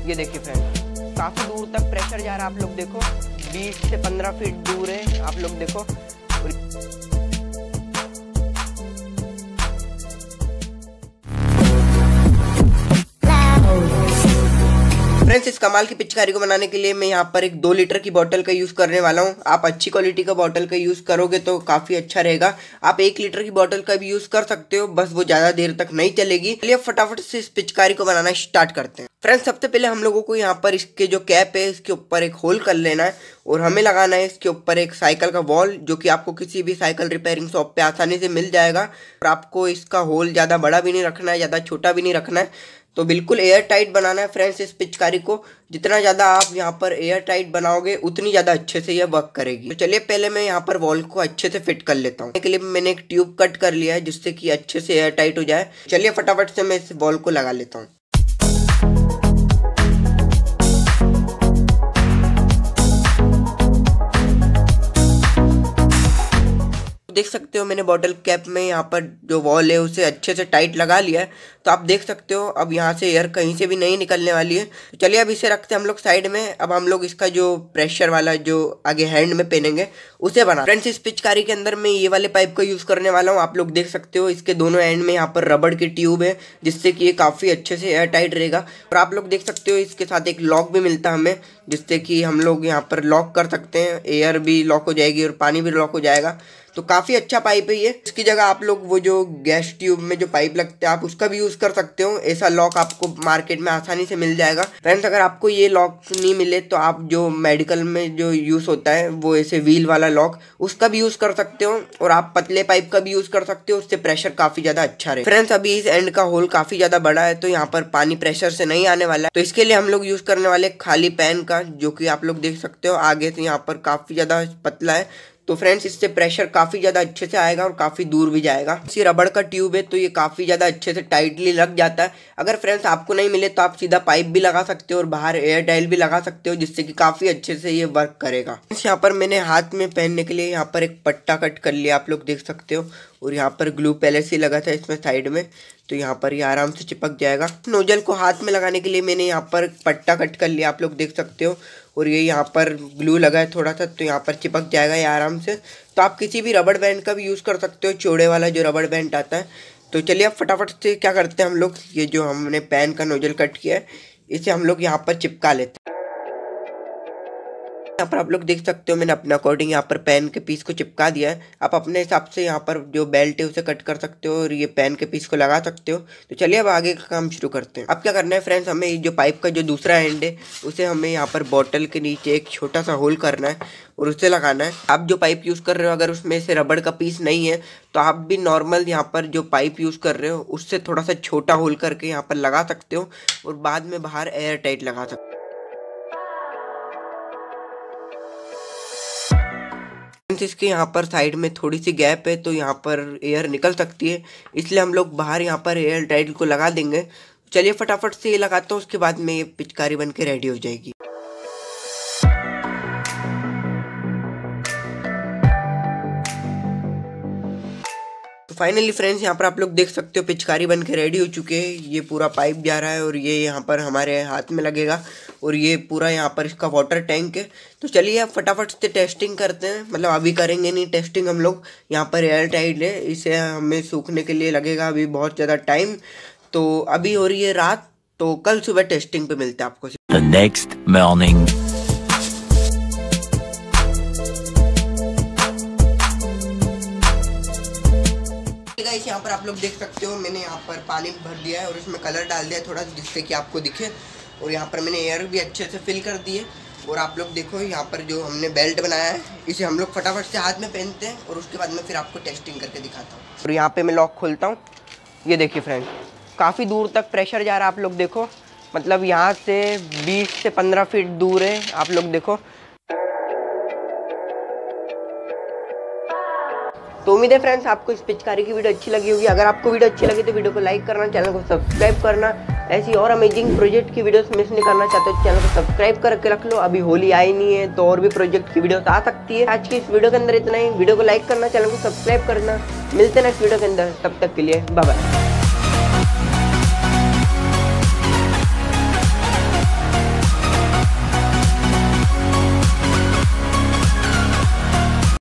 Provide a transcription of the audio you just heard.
ये देखिए फ्रेंड, काफ़ी दूर तक प्रेशर जा रहा है। आप लोग देखो 20 से 15 फीट दूर है, आप लोग देखो। फ्रेंड्स, इस कमाल की पिचकारी को बनाने के लिए मैं यहाँ पर एक 2 लीटर की बोतल का यूज़ करने वाला हूँ। आप अच्छी क्वालिटी का बोतल का यूज़ करोगे तो काफ़ी अच्छा रहेगा। आप 1 लीटर की बोतल का भी यूज़ कर सकते हो, बस वो ज़्यादा देर तक नहीं चलेगी। चलिए फटाफट से इस पिचकारी को बनाना स्टार्ट करते हैं। फ्रेंड्स, सबसे पहले हम लोगों को यहाँ पर इसके जो कैप है इसके ऊपर एक होल कर लेना है और हमें लगाना है इसके ऊपर एक साइकिल का वॉल, जो कि आपको किसी भी साइकिल रिपेयरिंग शॉप पे आसानी से मिल जाएगा। और आपको इसका होल ज़्यादा बड़ा भी नहीं रखना है, ज़्यादा छोटा भी नहीं रखना है, तो बिल्कुल एयर टाइट बनाना है। फ्रेंड्स, इस पिचकारी को जितना ज़्यादा आप यहाँ पर एयर टाइट बनाओगे उतनी ज़्यादा अच्छे से यह वर्क करेगी। तो चलिए पहले मैं यहाँ पर वॉल को अच्छे से फिट कर लेता हूँ। इसके लिए मैंने एक ट्यूब कट कर लिया है जिससे कि अच्छे से एयर टाइट हो जाए। चलिए फटाफट से मैं इस वॉल को लगा लेता हूँ। देख सकते हो मैंने बॉटल कैप में यहाँ पर जो वॉल है उसे अच्छे से टाइट लगा लिया है। तो आप देख सकते हो अब यहाँ से एयर कहीं से भी नहीं निकलने वाली है। तो चलिए अब इसे रखते हैं हम लोग साइड में। अब हम लोग इसका जो प्रेशर वाला जो आगे हैंड में पहनेंगे उसे बना। फ्रेंड्स, इस पिचकारी के अंदर मैं ये वाले पाइप का यूज़ करने वाला हूँ। आप लोग देख सकते हो इसके दोनों एंड में यहाँ पर रबड़ की ट्यूब है जिससे कि ये काफ़ी अच्छे से एयर टाइट रहेगा। और आप लोग देख सकते हो इसके साथ एक लॉक भी मिलता है हमें, जिससे कि हम लोग यहाँ पर लॉक कर सकते हैं। एयर भी लॉक हो जाएगी और पानी भी लॉक हो जाएगा। तो काफ़ी अच्छा पाइप है ये। इसकी जगह आप लोग वो जो गैस ट्यूब में जो पाइप लगता है आप उसका भी यूज़ कर सकते हो। ऐसा लॉक आपको मार्केट में आसानी से मिल जाएगा। फ्रेंड्स, अगर आपको ये लॉक नहीं मिले तो आप जो मेडिकल में जो यूज़ होता है वो ऐसे व्हील वाला लॉक, उसका भी यूज़ कर सकते हो। और आप पतले पाइप का भी यूज़ कर सकते हो, उससे प्रेशर काफ़ी ज़्यादा अच्छा रहे। फ्रेंड्स, अभी इस एंड का होल काफ़ी ज़्यादा बड़ा है तो यहाँ पर पानी प्रेशर से नहीं आने वाला है। तो इसके लिए हम लोग यूज़ करने वाले खाली पैन का, जो कि आप लोग देख सकते हो आगे से यहाँ पर काफ़ी ज़्यादा पतला है। तो फ्रेंड्स, इससे प्रेशर काफ़ी ज़्यादा अच्छे से आएगा और काफ़ी दूर भी जाएगा। इसी रबड़ का ट्यूब है तो ये काफ़ी ज़्यादा अच्छे से टाइटली लग जाता है। अगर फ्रेंड्स आपको नहीं मिले तो आप सीधा पाइप भी लगा सकते हो और बाहर एयर टाइल भी लगा सकते हो, जिससे कि काफ़ी अच्छे से ये वर्क करेगा। यहाँ पर मैंने हाथ में पहनने के लिए यहाँ पर एक पट्टा कट कर लिया, आप लोग देख सकते हो। और यहाँ पर ग्लू पहले से लगा था इसमें साइड में, तो यहाँ पर ये आराम से चिपक जाएगा। नोजल को हाथ में लगाने के लिए मैंने यहाँ पर पट्टा कट कर लिया, आप लोग देख सकते हो। और ये यहाँ पर ग्लू लगा है थोड़ा सा, तो यहाँ पर चिपक जाएगा ये आराम से। तो आप किसी भी रबड़ बैंड का भी यूज़ कर सकते हो, चौड़े वाला जो रबड़ बैंड आता है। तो चलिए अब फटाफट से क्या करते हैं हम लोग, ये जो हमने पैन का नोजल कट किया है इसे हम लोग यहाँ पर चिपका लेते हैं। यहाँ पर आप लोग देख सकते हो मैंने अपने अकॉर्डिंग यहाँ पर पेन के पीस को चिपका दिया है। आप अपने हिसाब से यहाँ पर जो बेल्ट है उसे कट कर सकते हो और ये पेन के पीस को लगा सकते हो। तो चलिए अब आगे का काम शुरू करते हैं। अब क्या करना है फ्रेंड्स, हमें जो पाइप का जो दूसरा एंड है उसे हमें यहाँ पर बॉटल के नीचे एक छोटा सा होल करना है और उसे लगाना है। आप जो पाइप यूज़ कर रहे हो अगर उसमें से रबड़ का पीस नहीं है तो आप भी नॉर्मल यहाँ पर जो पाइप यूज़ कर रहे हो उससे थोड़ा सा छोटा होल करके यहाँ पर लगा सकते हो और बाद में बाहर एयर टाइट लगा सकते हो। इसके यहाँ पर साइड में थोड़ी सी गैप है तो यहाँ पर एयर निकल सकती है, इसलिए हम लोग बाहर यहाँ पर एयर टाइट को लगा देंगे। चलिए फटाफट से ये लगाता हूँ, उसके बाद में ये पिचकारी बन के रेडी हो जाएगी। फाइनली फ्रेंड्स, यहाँ पर आप लोग देख सकते हो पिचकारी बन के रेडी हो चुके हैं। ये पूरा पाइप जा रहा है और ये यहाँ पर हमारे हाथ में लगेगा और ये पूरा यहाँ पर इसका वाटर टैंक है। तो चलिए अब फटाफट से टेस्टिंग करते हैं, मतलब अभी करेंगे नहीं टेस्टिंग हम लोग। यहाँ पर एयर टाइट है, इसे हमें सूखने के लिए लगेगा अभी बहुत ज़्यादा टाइम। तो अभी हो रही है रात, तो कल सुबह टेस्टिंग पे मिलते हैं आपको। The next morning. यहाँ पर आप लोग देख सकते हो मैंने यहाँ पर पानी भर दिया है और इसमें कलर डाल दिया है थोड़ा, जिससे कि आपको दिखे। और यहाँ पर मैंने एयर भी अच्छे से फिल कर दी है। और आप लोग देखो यहाँ पर जो हमने बेल्ट बनाया है इसे हम लोग फटाफट से हाथ में पहनते हैं और उसके बाद में फिर आपको टेस्टिंग करके दिखाता हूँ। और यहाँ पे मैं लॉक खोलता हूँ, ये देखिए फ्रेंड, काफ़ी दूर तक प्रेशर जा रहा है। आप लोग देखो, मतलब यहाँ से 20 से 15 फीट दूर है, आप लोग देखो। तो उम्मीद है फ्रेंड्स आपको इस पिचकारी की वीडियो अच्छी लगी होगी। अगर आपको वीडियो अच्छी लगी तो वीडियो को लाइक करना, चैनल को सब्सक्राइब करना। ऐसी और अमेजिंग प्रोजेक्ट की वीडियोस मिस नहीं करना चाहते हो चैनल को सब्सक्राइब करके रख लो। अभी होली आई नहीं है तो और भी प्रोजेक्ट की वीडियोस आ सकती है। आज की इस वीडियो के अंदर इतना ही। वीडियो को लाइक करना, चैनल को सब्सक्राइब करना। मिलते हैं नेक्स्ट वीडियो के अंदर, तब तक के लिए बाय बाय।